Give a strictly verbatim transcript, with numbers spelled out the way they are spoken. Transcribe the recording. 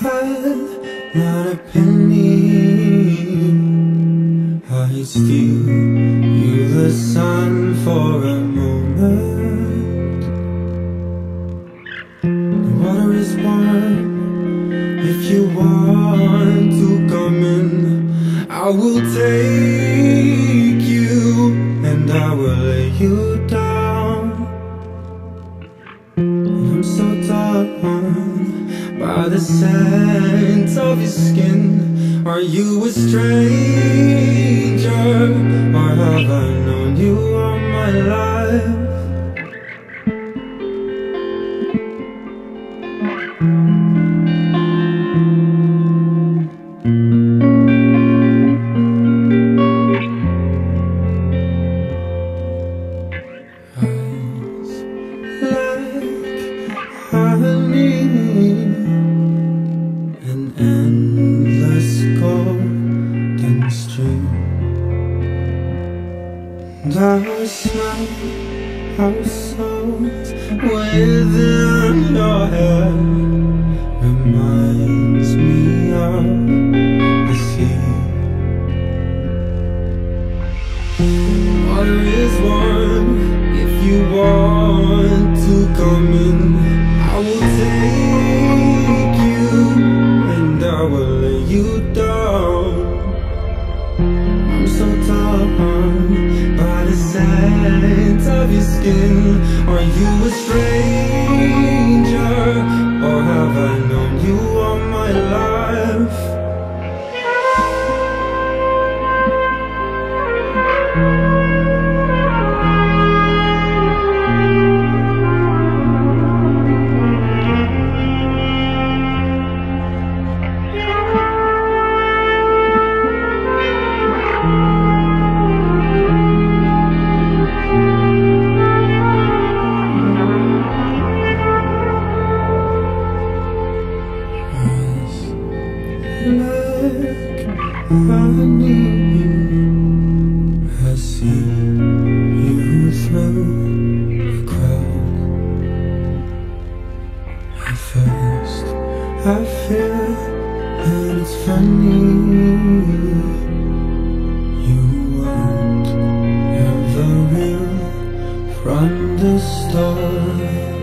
had not a penny, I'd steal you the sun for a moment. The water is warm, if you want to come in, I will take you and I will lay you down. I'm so torn by the scent of your skin. Are you a stranger, or have I known you all my life? Honey, an endless golden stream, and I smell our souls within your hair. Reminds me of the sea. Water is warm, if you want to come in, I will take you and I will lay you down. I'm so torn by the scent of your skin. Are you a stranger, or have I known you all my life? Like I need you, I see you through the crowd. At first I feel that it's funny, you weren't ever real from the start.